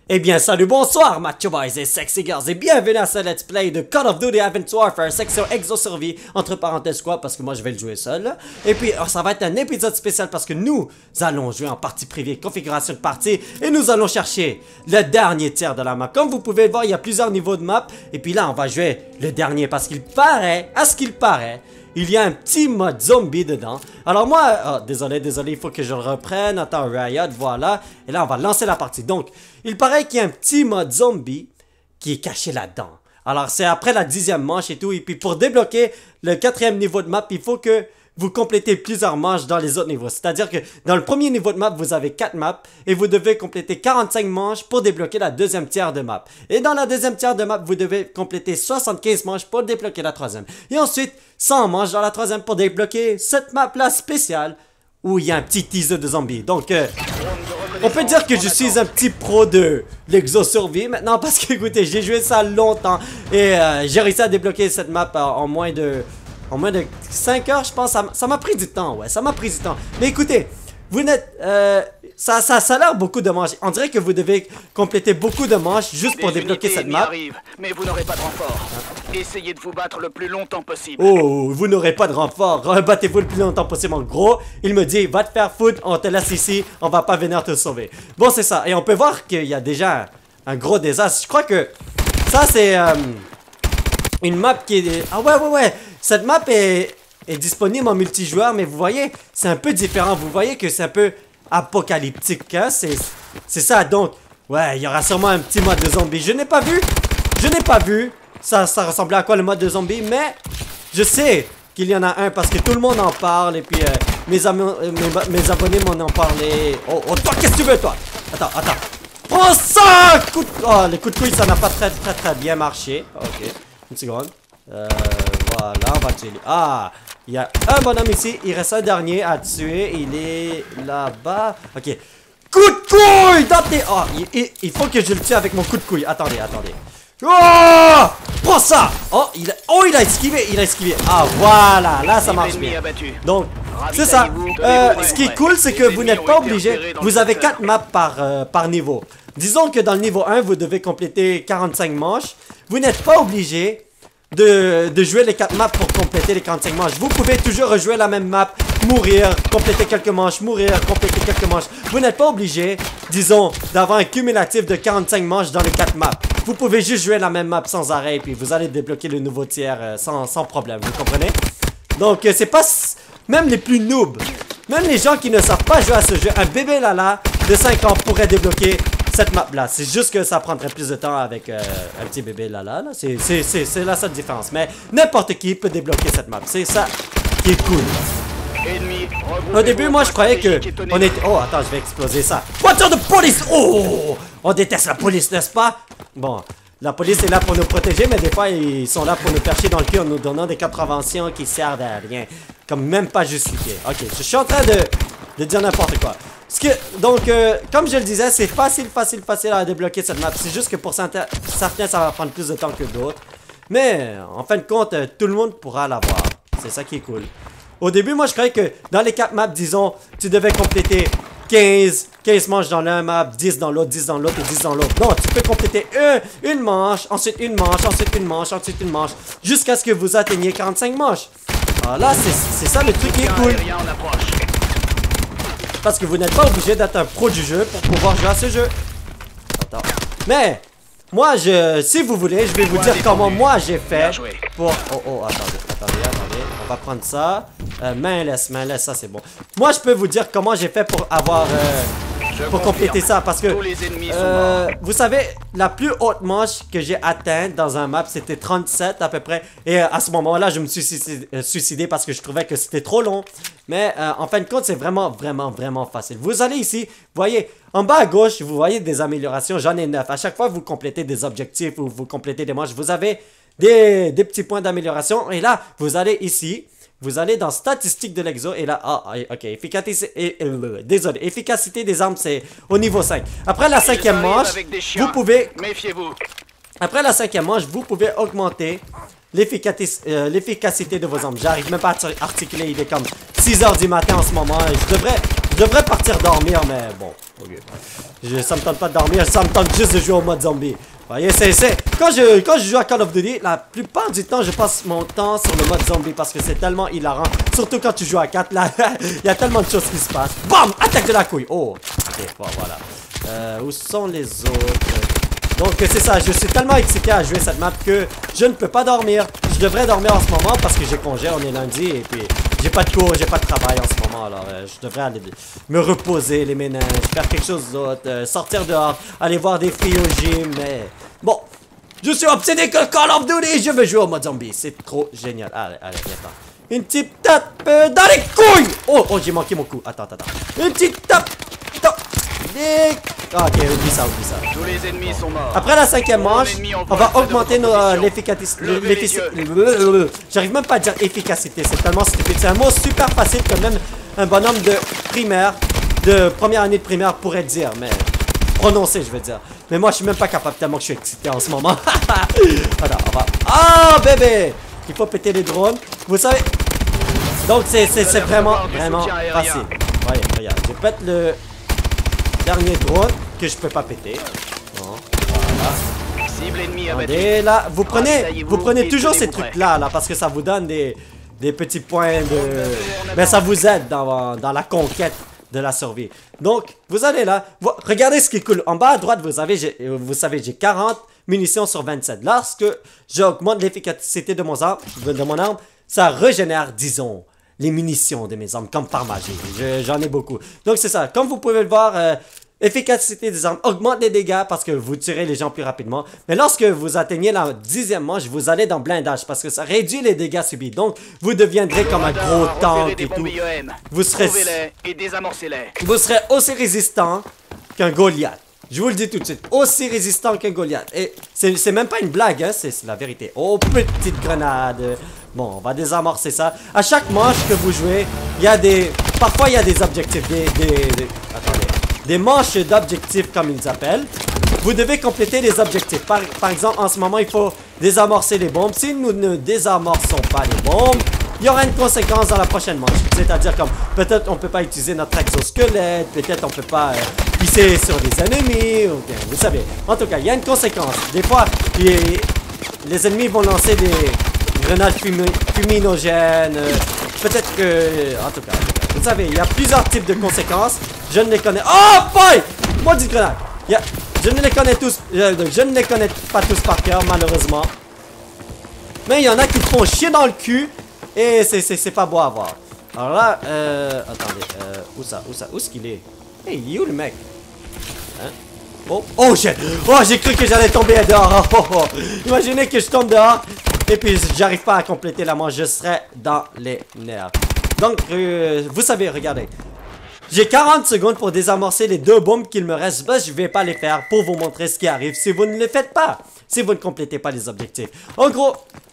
Eh bien, salut, bonsoir, Macho Boys et Sexy Girls, et bienvenue à ce Let's Play de Call of Duty Advanced Warfare, section Exo-Survie, entre parenthèses quoi, parce que moi je vais le jouer seul, là. Et puis, ça va être un épisode spécial parce que nous allons jouer en partie privée, configuration de partie, et nous allons chercher le dernier tiers de la map. Comme vous pouvez le voir, il y a plusieurs niveaux de map, et puis là, on va jouer le dernier, parce qu'il paraît, à ce qu'il paraît, il y a un petit mode zombie dedans. Alors moi, oh, désolé, il faut que je le reprenne. Attends, Riot, voilà. Et là, on va lancer la partie. Donc, il paraît qu'il y a un petit mode zombie qui est caché là-dedans. Alors, c'est après la 10e manche et tout. Et puis, pour débloquer le 4e niveau de map, il faut que vous complétez plusieurs manches dans les autres niveaux. C'est-à-dire que dans le premier niveau de map, vous avez 4 maps et vous devez compléter 45 manches pour débloquer la deuxième tiers de map. Et dans la deuxième tiers de map, vous devez compléter 75 manches pour débloquer la troisième. Et ensuite, 100 manches dans la troisième pour débloquer cette map-là spéciale où il y a un petit teaser de zombies. Donc, on peut dire que je suis un petit pro de l'exo-survie maintenant parce que, écoutez, j'ai joué ça longtemps et j'ai réussi à débloquer cette map en moins de 5 heures, je pense. Ça m'a pris du temps, ouais, ça m'a pris du temps. Mais écoutez, vous n'êtes... ça a l'air beaucoup de manches. On dirait que vous devez compléter beaucoup de manches juste pour débloquer cette map. Mais vous n'aurez pas de renfort. Essayez de vous battre le plus longtemps possible. Oh, vous n'aurez pas de renfort. Rebattez-vous le plus longtemps possible. En gros, il me dit, va te faire foutre, on te laisse ici, on va pas venir te sauver. Bon, c'est ça. Et on peut voir qu'il y a déjà un gros désastre. Je crois que ça, c'est une map qui est... Ah ouais. Cette map est disponible en multijoueur, mais vous voyez, c'est un peu différent. Vous voyez que c'est un peu apocalyptique, hein? C'est ça, donc, ouais, il y aura sûrement un petit mode de zombie. Je n'ai pas vu. Ça ressemblait à quoi le mode de zombie, mais je sais qu'il y en a un parce que tout le monde en parle et puis mes abonnés m'en ont parlé. Oh, toi, qu'est-ce que tu veux, toi? Attends. Prends ça! Oh, les coups de couille, ça n'a pas très bien marché. Ok, une seconde. Voilà, on va tuer. Ah, il y a un bonhomme ici. Il reste un dernier à tuer. Il est là-bas. Ok. Coup de couille dans tes... Oh, il faut que je le tue avec mon coup de couille. Attendez. Oh! Prends ça! Oh, il a esquivé. Ah, voilà. Là, ça marche bien. Donc, c'est ça. Ce qui est cool, c'est que vous n'êtes pas obligé. Vous avez 4 maps par niveau. Disons que dans le niveau 1, vous devez compléter 45 manches. Vous n'êtes pas obligé de jouer les 4 maps pour compléter les 45 manches. Vous pouvez toujours rejouer la même map, mourir, compléter quelques manches, mourir, compléter quelques manches. Vous n'êtes pas obligé, disons, d'avoir un cumulatif de 45 manches dans les 4 maps. Vous pouvez juste jouer la même map sans arrêt et puis vous allez débloquer le nouveau tiers sans problème, vous comprenez? Donc, c'est pas... Même les plus noobs, même les gens qui ne savent pas jouer à ce jeu, un bébé Lala de 5 ans pourrait débloquer cette map là. C'est juste que ça prendrait plus de temps avec un petit bébé Lala là. C'est la seule différence. Mais n'importe qui peut débloquer cette map. C'est ça qui est cool. Au début, moi je croyais que on était... Oh, attends, je vais exploser ça. Voiture de police! Oh! On déteste la police, n'est-ce pas? Bon, la police est là pour nous protéger, mais des fois ils sont là pour nous faire chier dans le cul en nous donnant des contraventions qui servent à rien. Comme même pas justifié. Ok, je suis en train de dire n'importe quoi. Donc, comme je le disais, c'est facile à débloquer cette map. C'est juste que pour certains, ça va prendre plus de temps que d'autres. Mais, en fin de compte, tout le monde pourra l'avoir. C'est ça qui est cool. Au début, moi, je croyais que dans les 4 maps, disons, tu devais compléter 15 manches dans l'un map, 10 dans l'autre, 10 dans l'autre et 10 dans l'autre. Non, tu peux compléter une manche, ensuite une manche, ensuite une manche, ensuite une manche, jusqu'à ce que vous atteigniez 45 manches. Alors là, c'est ça le truc qui est cool. Parce que vous n'êtes pas obligé d'être un pro du jeu pour pouvoir jouer à ce jeu. Attends. Mais, moi, si vous voulez, je vais vous dire comment moi j'ai fait pour... Oh, attendez. On va prendre ça. Main laisse, ça c'est bon. Moi, je peux vous dire comment j'ai fait pour avoir... pour compléter ça. Parce que, vous savez, la plus haute manche que j'ai atteinte dans un map, c'était 37 à peu près. Et à ce moment-là, je me suis suicidé parce que je trouvais que c'était trop long. Mais en fin de compte, c'est vraiment facile. Vous allez ici, vous voyez, en bas à gauche, vous voyez des améliorations. J'en ai 9. À chaque fois que vous complétez des objectifs ou vous complétez des manches, vous avez des petits points d'amélioration. Et là, vous allez ici. Vous allez dans statistiques de l'exo et là, ok, efficacité des armes, c'est au niveau 5. Après la 5e manche, vous pouvez... Méfiez-vous. Après la 5e manche, vous pouvez augmenter l'efficacité de vos armes. J'arrive même pas à articuler, il est comme 6 h du matin en ce moment. Je Je devrais partir dormir, mais bon. Ok. Ça me tente pas de dormir, ça me tente juste de jouer au mode zombie. Vous voyez, quand je joue à Call of Duty, la plupart du temps, je passe mon temps sur le mode zombie parce que c'est tellement hilarant. Surtout quand tu joues à 4, là, il y a tellement de choses qui se passent. Bam! Attaque de la couille! Oh! Ok, bon, voilà. Où sont les autres? Donc, c'est ça, je suis tellement excité à jouer cette map que je ne peux pas dormir. Je devrais dormir en ce moment parce que j'ai congé, on est lundi et puis j'ai pas de cours, j'ai pas de travail en ce moment. Alors, je devrais aller me reposer les méninges, faire quelque chose d'autre, sortir dehors, aller voir des filles au gym, mais bon, je suis obsédé que Call of Duty, je veux jouer au mode zombie, c'est trop génial. Allez, viens. Une petite tape dans les couilles. Oh, j'ai manqué mon coup. Attends. Une petite tape. Ah, ok, oublie ça. Tous les ennemis sont morts. Après la 5e manche, on va augmenter l'efficacité. J'arrive même pas à dire efficacité, c'est tellement stupide. C'est un mot super facile que même un bonhomme de primaire, de première année de primaire pourrait dire, mais prononcer, je veux dire. Mais moi, je suis même pas capable tellement que je suis excité en ce moment. Voilà, on va. Ah, bébé! Il faut péter les drones. Vous savez. Donc, c'est vraiment facile. Voyez, regarde, je pète le dernier drone que je peux pas péter. Bon, voilà. Cible ennemie Et là, vous prenez toujours ces trucs-là, parce que ça vous donne des petits points de... Mais ça vous aide dans la conquête de la survie. Donc, vous allez là. Regardez ce qui est cool. En bas à droite, vous savez, j'ai 40 munitions sur 27. Lorsque j'augmente l'efficacité de mon arme, ça régénère, disons, les munitions de mes armes, comme par magie. J'en ai beaucoup. Donc, c'est ça. Comme vous pouvez le voir, efficacité des armes augmente les dégâts parce que vous tirez les gens plus rapidement. Mais lorsque vous atteignez la 10e manche, vous allez dans blindage parce que ça réduit les dégâts subis. Donc, vous deviendrez comme un gros tank et tout. Vous serez aussi résistant qu'un Goliath. Je vous le dis tout de suite, aussi résistant qu'un Goliath. Et c'est même pas une blague, hein, c'est la vérité. Oh, petite grenade. Bon, on va désamorcer ça. À chaque manche que vous jouez, il y a des... Parfois, il y a des objectifs, attendez. Des manches d'objectifs, comme ils appellent. Vous devez compléter les objectifs. Par exemple, en ce moment, il faut désamorcer les bombes. Si nous ne désamorçons pas les bombes, il y aura une conséquence dans la prochaine manche. C'est-à-dire comme, peut-être on peut pas utiliser notre exosquelette, peut-être on peut pas pisser sur des ennemis, ou bien, vous savez. En tout cas, il y a une conséquence. Des fois, les ennemis vont lancer des grenades fuminogènes. Peut-être que... En tout cas, vous savez, il y a plusieurs types de conséquences. Je ne les connais... Oh boy! Maudite grenade! Je ne les connais tous... je ne les connais pas tous par cœur, malheureusement. Mais il y en a qui te font chier dans le cul. Et c'est pas beau à voir. Alors là, attendez, où est-ce qu'il est? Hey, il est où le mec? Hein? Oh shit! Oh, j'ai cru que j'allais tomber dehors. Imaginez que je tombe dehors et puis j'arrive pas à compléter la manche, je serais dans les nerfs. Donc, vous savez, regardez. J'ai 40 secondes pour désamorcer les 2 bombes qu'il me reste. Ben, je vais pas les faire pour vous montrer ce qui arrive si vous ne les faites pas. Si vous ne complétez pas les objectifs. En gros...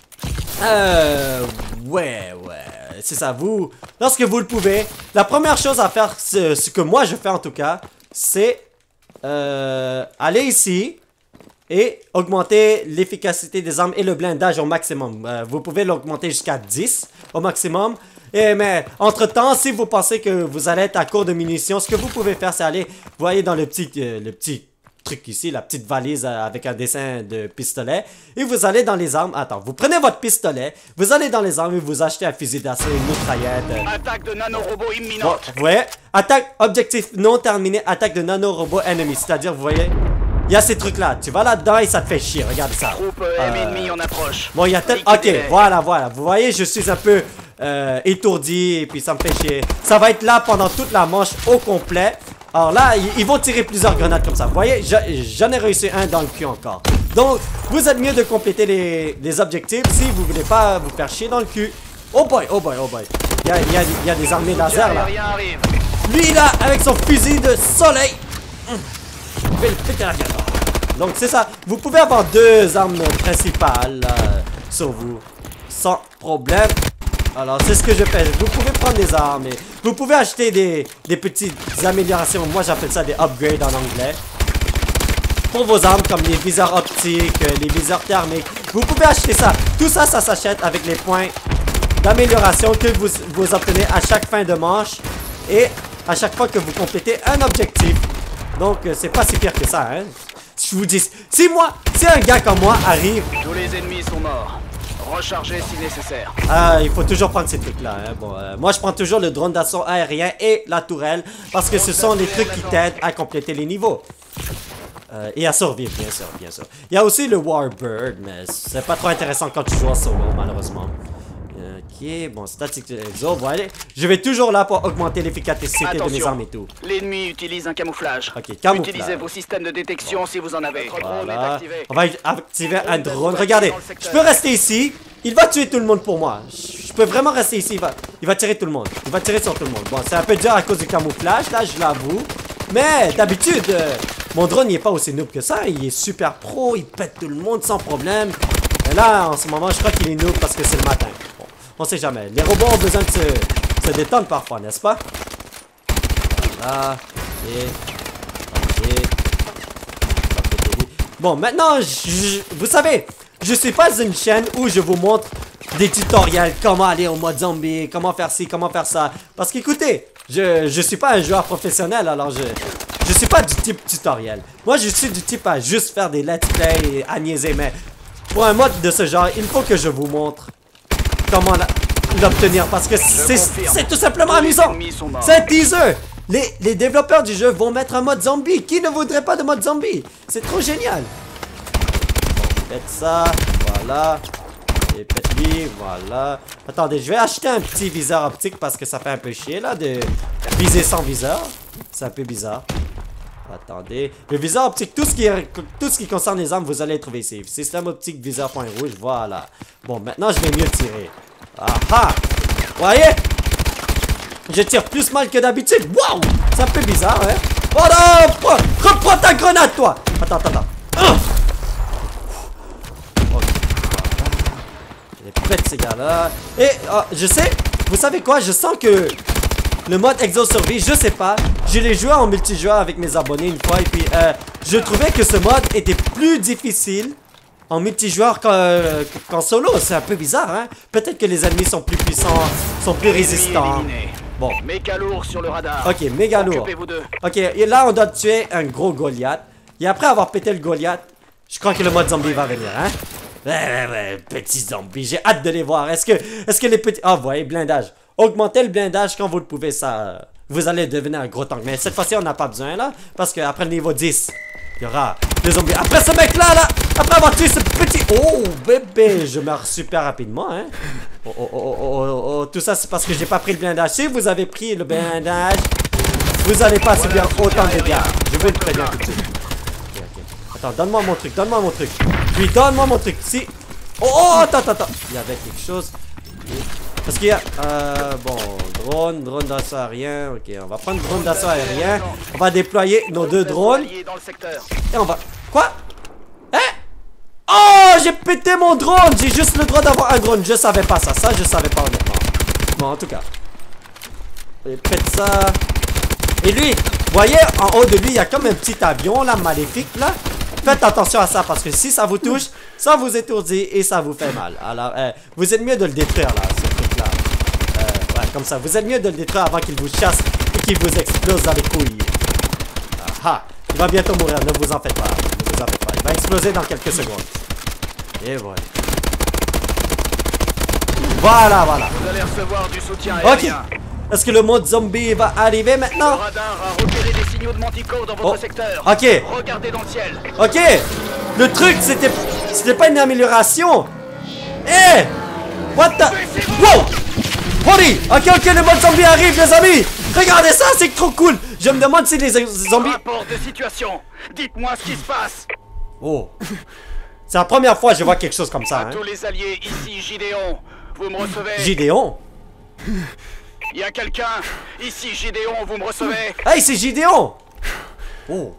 ouais, c'est ça, lorsque vous le pouvez, la première chose à faire, ce que moi je fais en tout cas, c'est aller ici et augmenter l'efficacité des armes et le blindage au maximum. Vous pouvez l'augmenter jusqu'à 10 au maximum. Mais entre temps, si vous pensez que vous allez être à court de munitions, ce que vous pouvez faire, c'est aller, vous voyez dans le petit truc ici, la petite valise avec un dessin de pistolet. Et vous allez dans les armes. Attends, vous prenez votre pistolet, vous allez dans les armes et vous achetez un fusil d'assaut, une mitraillette. Attaque de nanorobot imminente. Bon, ouais. Attaque, objectif non terminé, attaque de nanorobot ennemi. C'est-à-dire, vous voyez, il y a ces trucs-là. Tu vas là-dedans et ça te fait chier. Regarde ça. Troupe ennemi en approche. Bon, il y a tellement... Ok, voilà. Vous voyez, je suis un peu étourdi et puis ça me fait chier. Ça va être là pendant toute la manche au complet. Alors là, ils vont tirer plusieurs grenades comme ça. Vous voyez, j'en ai réussi un dans le cul encore. Donc, vous êtes mieux de compléter les objectifs si vous voulez pas vous faire chier dans le cul. Oh boy. Il y a des armées laser là. Lui là, avec son fusil de soleil. Je vais le péter la gueule. Donc c'est ça. Vous pouvez avoir 2 armes principales sur vous. Sans problème. Alors, c'est ce que je fais. Vous pouvez prendre des armes et vous pouvez acheter des petites améliorations. Moi, j'appelle ça des upgrades en anglais. Pour vos armes, comme les viseurs optiques, les viseurs thermiques. Vous pouvez acheter ça. Tout ça, ça s'achète avec les points d'amélioration que vous obtenez à chaque fin de manche. Et à chaque fois que vous complétez un objectif. Donc, c'est pas si pire que ça, hein. Je vous dis, si un gars comme moi arrive... Tous les ennemis sont morts. Rechargez si nécessaire. Ah, il faut toujours prendre ces trucs-là, hein. Bon, moi, je prends toujours le drone d'assaut aérien et la tourelle, parce que ce sont les trucs qui t'aident à compléter les niveaux. Et à survivre, bien sûr, bien sûr. Il y a aussi le Warbird, mais c'est pas trop intéressant quand tu joues en solo, malheureusement. Ok, bon, statique exo, voilà. Je vais toujours là pour augmenter l'efficacité de mes armes et tout. L'ennemi utilise un camouflage. Ok, camouflage. Utilisez vos systèmes de détection si vous en avez. Voilà. On va activer un drone. Regardez, je peux rester ici. Il va tuer tout le monde pour moi. Je peux vraiment rester ici. Il va tirer tout le monde. Il va tirer sur tout le monde. Bon, c'est un peu dur à cause du camouflage, là, je l'avoue. Mais d'habitude, mon drone il est pas aussi noob que ça. Il est super pro, il pète tout le monde sans problème. Et là, en ce moment, je crois qu'il est noob parce que c'est le matin. Bon, on sait jamais. Les robots ont besoin de se détendre parfois, n'est-ce pas? Voilà. Ok. Bon, maintenant, vous savez, je suis pas une chaîne où je vous montre des tutoriels, comment aller au mode zombie, comment faire ci, comment faire ça. Parce qu'écoutez, je suis pas un joueur professionnel, alors je suis pas du type tutoriel. Moi, je suis du type à juste faire des let's play et à niaiser, mais pour un mode de ce genre, il faut que je vous montre comment l'obtenir, parce que c'est tout simplement amusant. C'est un teaser. Les développeurs du jeu vont mettre un mode zombie. Qui ne voudrait pas de mode zombie? C'est trop génial. Faites ça, voilà. Et faites-lui, voilà. Attendez, je vais acheter un petit viseur optique parce que ça fait un peu chier là de viser sans viseur. C'est un peu bizarre. Attendez. Le viseur optique, tout ce qui concerne les armes, vous allez le trouver ici. Système optique, viseur point rouge, voilà. Bon, maintenant je vais mieux tirer. Ah! Voyez? Je tire plus mal que d'habitude. Waouh! C'est un peu bizarre, hein? Oh non! Reprends ta grenade, toi! Attends. Pète ces gars-là. Et je sais, vous savez quoi? Je sens que le mode Exo Survie, je sais pas. Je l'ai joué en multijoueur avec mes abonnés une fois. Et puis, je trouvais que ce mode était plus difficile en multijoueur qu'en solo. C'est un peu bizarre, hein? Peut-être que les ennemis sont plus puissants, sont plus résistants. Bon. Méga lourd sur le radar. Ok, méga lourd. Ok, et là, on doit tuer un gros Goliath. Et après avoir pété le Goliath, je crois que le mode zombie va venir, hein? Ouais, petits zombies, j'ai hâte de les voir. Est-ce que les petits... Ah, vous voyez, blindage. Augmentez le blindage quand vous le pouvez, ça... Vous allez devenir un gros tank. Mais cette fois-ci, on n'a pas besoin, là. Parce qu'après le niveau 10, il y aura des zombies. Après ce mec-là, là, après avoir tué ce petit... Oh, bébé, je meurs super rapidement, hein. Oh, tout ça, c'est parce que j'ai pas pris le blindage. Si vous avez pris le blindage, vous allez pas subir autant de dégâts. Je vous le préviens tout de suite. Attends, donne-moi mon truc. Puis donne-moi mon truc. Si. Oh, attends. Il y avait quelque chose. Parce qu'il y a. Bon, drone d'assaut aérien. Ok, on va prendre drone d'assaut aérien. On va déployer nos deux drones. Et on va. Quoi? Hein? Oh, j'ai pété mon drone. J'ai juste le droit d'avoir un drone. Je savais pas ça. Ça, je savais pas honnêtement. Bon, en tout cas. Et pète ça. Et lui, vous voyez, en haut de lui, il y a comme un petit avion là, maléfique là. Faites attention à ça parce que si ça vous touche, ça vous étourdit et ça vous fait mal. Alors, vous êtes mieux de le détruire là, ce truc-là. Ouais, comme ça. Vous êtes mieux de le détruire avant qu'il vous chasse et qu'il vous explose dans les couilles. Ah, il va bientôt mourir, ne vous en faites pas. Il va exploser dans quelques secondes. Et voilà. Voilà. Vous allez recevoir du soutien aérien. Ok. Est-ce que le mode zombie va arriver maintenant? Le radar a repéré des signaux de manticore dans votre secteur. Ok. Regardez dans le ciel. Ok. Le truc, c'était pas une amélioration. What the... Wow. Holy. Ok, le mode zombie arrive, les amis. Regardez ça, c'est trop cool. Je me demande si les zombies... Rapport de situation. Dites-moi ce qui se passe. Oh. C'est la première fois que je vois quelque chose comme ça. À tous les alliés, ici Gideon. Vous me recevez? Gideon? Il y a quelqu'un? Ici Gideon, vous me recevez? Hey, c'est Gideon! Oh.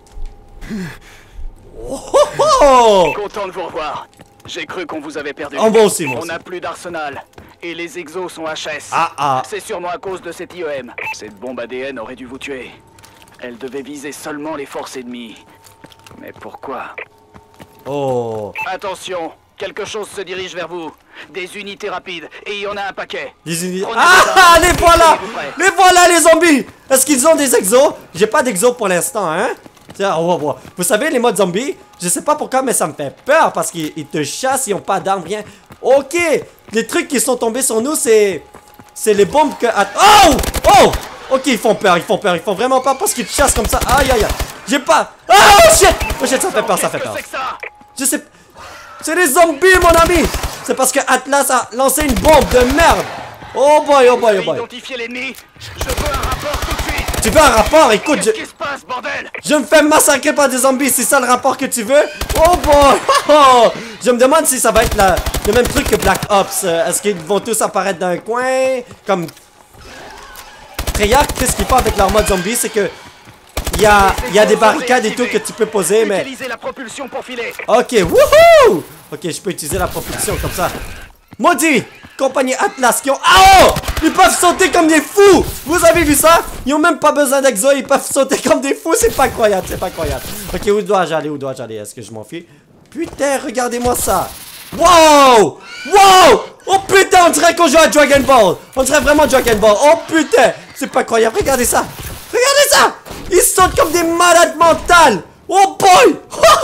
Oh. Content de vous revoir. J'ai cru qu'on vous avait perdu. Oh, moi aussi, On n'a plus d'arsenal. Et les exos sont HS. C'est sûrement à cause de cette IEM. Cette bombe ADN aurait dû vous tuer. Elle devait viser seulement les forces ennemies. Mais pourquoi? Oh. Attention, Quelque chose se dirige vers vous. Des unités rapides. Et il y en a un paquet. Des unités... Ah, les voilà! Les voilà, les zombies! Est-ce qu'ils ont des exos? J'ai pas d'exos pour l'instant, hein? Tiens, on va voir. Vous savez, les modes zombies, je sais pas pourquoi, mais ça me fait peur parce qu'ils te chassent, ils ont pas d'armes, rien. Ok! Les trucs qui sont tombés sur nous, c'est les bombes que... Oh! Oh! Ok, ils font peur, ils font vraiment peur parce qu'ils te chassent comme ça. Aïe, aïe, aïe. J'ai pas... Oh shit! Oh shit, ça fait peur, ça fait peur. Je sais... C'est des zombies, mon ami! C'est parce que Atlas a lancé une bombe de merde! Oh boy, oh boy, oh boy! Identifier l'ennemi. Je veux un rapport tout de suite! Tu veux un rapport? Écoute, Qu'est-ce qui se passe, bordel? je me fais massacrer par des zombies, c'est ça le rapport que tu veux? Oh boy! Oh, je me demande si ça va être le même truc que Black Ops. Est-ce qu'ils vont tous apparaître dans un coin? Comme... Treyarch, qu'est-ce qu'ils font avec leur mode zombie? C'est que... Il y a des barricades et tout que tu peux poser, mais... Utilisez la propulsion pour filer. Ok, wouhou! Ok, je peux utiliser la propulsion comme ça. Maudit! Compagnie Atlas qui ont... Ah oh! Ils peuvent sauter comme des fous! Vous avez vu ça? Ils ont même pas besoin d'exo, ils peuvent sauter comme des fous, c'est pas croyable, c'est pas croyable. Ok, où dois-je aller? Où dois-je aller? Est-ce que je m'en fiche? Putain, regardez-moi ça! Wow! Wow! Oh putain, on dirait qu'on joue à Dragon Ball! On dirait vraiment Dragon Ball! Oh putain! C'est pas croyable, regardez ça! Regardez ça! Ils sautent comme des malades mentales! Oh boy!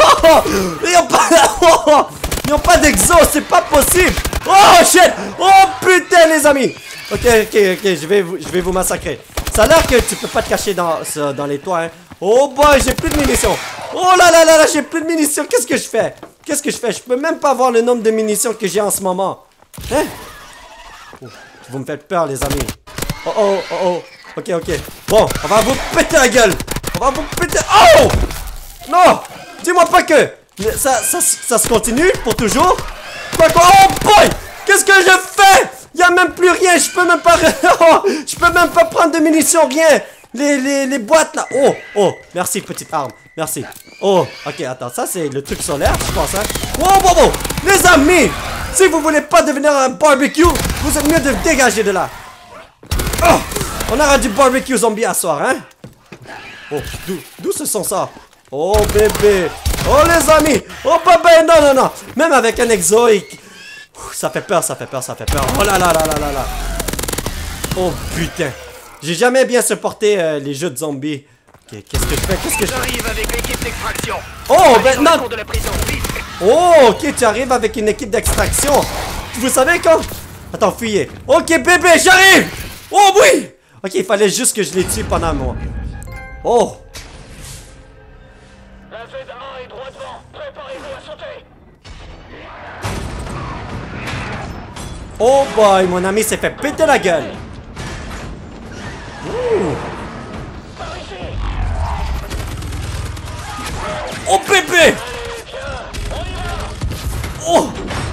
Ils ont pas d'exo, c'est pas possible! Oh shit! Oh putain les amis! Ok, je vais vous massacrer. Ça a l'air que tu peux pas te cacher dans les toits, hein. Oh boy, j'ai plus de munitions! Oh là là là là, j'ai plus de munitions! Qu'est-ce que je fais? Qu'est-ce que je fais? Je peux même pas voir le nombre de munitions que j'ai en ce moment. Hein? Oh, vous me faites peur les amis. Oh oh oh oh. Ok, ok. Bon, on va vous péter la gueule! On va vous péter... Oh! Non! Dis-moi pas que... Ça se continue pour toujours? Quoi? Oh boy! Qu'est-ce que je fais? Il y a même plus rien, je peux même pas... je peux même pas prendre de munitions, rien! Les boîtes là... Oh! Oh! Merci, petite arme. Merci. Oh! Ok, attends, ça c'est le truc solaire, je pense, hein? Oh, bon, bon! Les amis! Si vous voulez pas devenir un barbecue, vous êtes mieux de dégager de là. Oh! On aura du barbecue zombie à soir, hein? Oh, d'où ce son ça? Oh bébé! Oh les amis! Oh bébé! Non, non, non! Même avec un exo, ça fait peur, ça fait peur, ça fait peur. Oh là là là là là là! Oh putain! J'ai jamais bien supporté les jeux de zombies. Ok, qu'est-ce que je fais? Qu'est-ce que je fais? J'arrive avec l'équipe d'extraction. Oh, ben non! Oh, ok, tu arrives avec une équipe d'extraction. Vous savez quand? Attends, fuyez. Ok, bébé, j'arrive! Oh oui! Ok, il fallait juste que je les tue pendant moi. Oh! La Z1 est droit devant. Préparez-vous à sauter. Oh boy, mon ami s'est fait péter la gueule. Ouh. Oh bébé! Oh!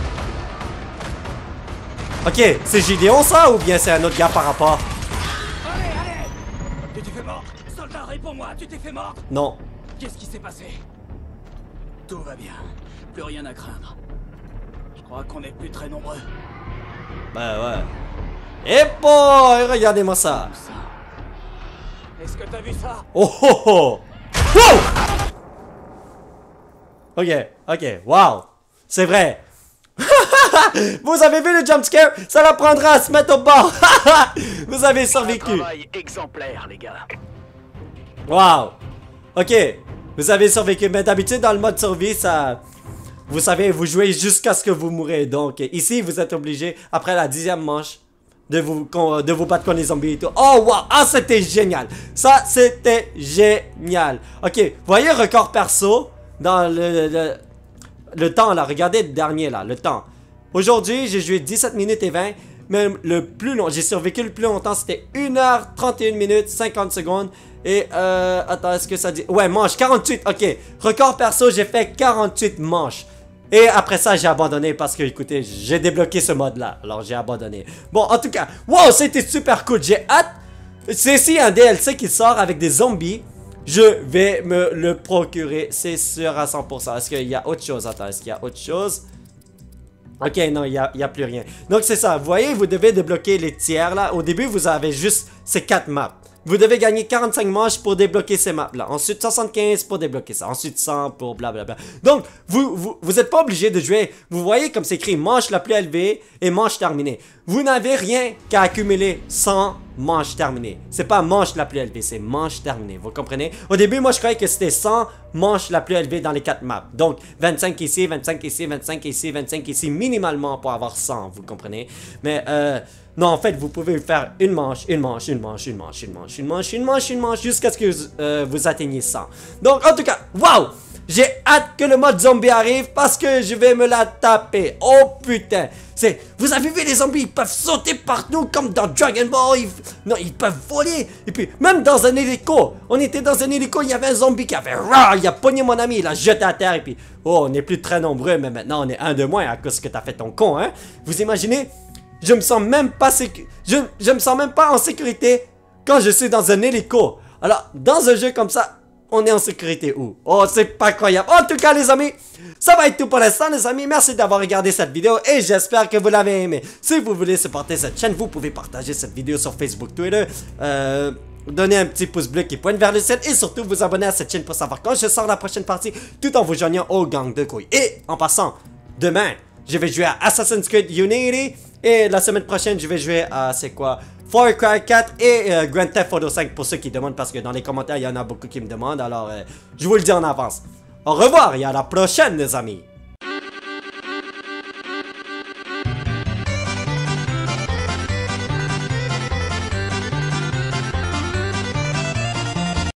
Ok, c'est Gideon ça ou bien c'est un autre gars par rapport? Allez! Tu t'es fait mort. Soldat, réponds-moi, tu t'es fait mort. Non. Qu'est-ce qui s'est passé? Tout va bien. Plus rien à craindre. Je crois qu'on est plus très nombreux. Ben ouais. Et boy, regardez-moi ça. Est-ce que t'as vu ça? Oh oh oh! Wow! Ok, ok, wow! C'est vrai! Vous avez vu le jump scare? Ça la prendra à se mettre au bord! Vous avez survécu! Un travail exemplaire, les gars. Wow! Ok, vous avez survécu, mais d'habitude dans le mode survie, ça... Vous savez, vous jouez jusqu'à ce que vous mourrez. Donc ici, vous êtes obligé, après la 10e manche, de vous battre contre les zombies et tout. Oh wow! Ah, c'était génial! Ça, c'était génial! Ok, vous voyez record perso dans le temps là, regardez le dernier là, le temps. Aujourd'hui, j'ai joué 17 minutes et 20, mais le plus long, j'ai survécu le plus longtemps, c'était 1h31 minutes 50 secondes. Et attends, est-ce que ça dit... Ouais, manche 48, ok. Record perso, j'ai fait 48 manches. Et après ça, j'ai abandonné parce que, écoutez, j'ai débloqué ce mode-là. Alors, j'ai abandonné. Bon, en tout cas, wow, c'était super cool. J'ai hâte. C'est ici un DLC qui sort avec des zombies. Je vais me le procurer, c'est sûr à 100%. Est-ce qu'il y a autre chose? Attends, est-ce qu'il y a autre chose? Ok, non, il n'y a plus rien. Donc, c'est ça. Vous voyez, vous devez débloquer les tiers, là. Au début, vous avez juste ces 4 maps. vous devez gagner 45 manches pour débloquer ces maps-là. Ensuite, 75 pour débloquer ça. Ensuite, 100 pour blablabla. Donc, vous êtes pas obligé de jouer. Vous voyez comme c'est écrit manche la plus élevée et manche terminée. Vous n'avez rien qu'à accumuler 100 manches terminées. C'est pas manche la plus élevée, c'est manche terminée. Vous comprenez? Au début, moi, je croyais que c'était 100 manches la plus élevée dans les 4 maps. Donc, 25 ici, 25 ici, 25 ici, 25 ici, minimalement pour avoir 100. Vous comprenez? Mais, non, en fait, vous pouvez faire une manche, une manche, une manche, une manche, une manche, une manche, une manche, une manche, jusqu'à ce que vous atteigniez 100. Donc, en tout cas, waouh! J'ai hâte que le mode zombie arrive parce que je vais me la taper. Oh putain! Vous avez vu les zombies, ils peuvent sauter partout comme dans Dragon Ball. Ils peuvent voler. Et puis, même dans un hélico, on était dans un hélico, il y avait un zombie qui avait il a pogné mon ami, il l'a jeté à terre. Et puis, oh, on n'est plus très nombreux, mais maintenant on est un de moins à cause que t'as fait ton con, hein? Vous imaginez? Je me sens même pas je me sens même pas en sécurité quand je suis dans un hélico. Alors, dans un jeu comme ça, on est en sécurité où? Oh, c'est pas croyable. En tout cas, les amis, ça va être tout pour l'instant, les amis. Merci d'avoir regardé cette vidéo et j'espère que vous l'avez aimé. Si vous voulez supporter cette chaîne, vous pouvez partager cette vidéo sur Facebook, Twitter, donner un petit pouce bleu qui pointe vers le ciel et surtout vous abonner à cette chaîne pour savoir quand je sors la prochaine partie tout en vous joignant au gang de couilles. Et en passant, demain, je vais jouer à Assassin's Creed Unity et la semaine prochaine, je vais jouer à, c'est quoi? Far Cry 4 et Grand Theft Auto 5 pour ceux qui demandent parce que dans les commentaires il y en a beaucoup qui me demandent, alors je vous le dis en avance. Au revoir et à la prochaine les amis.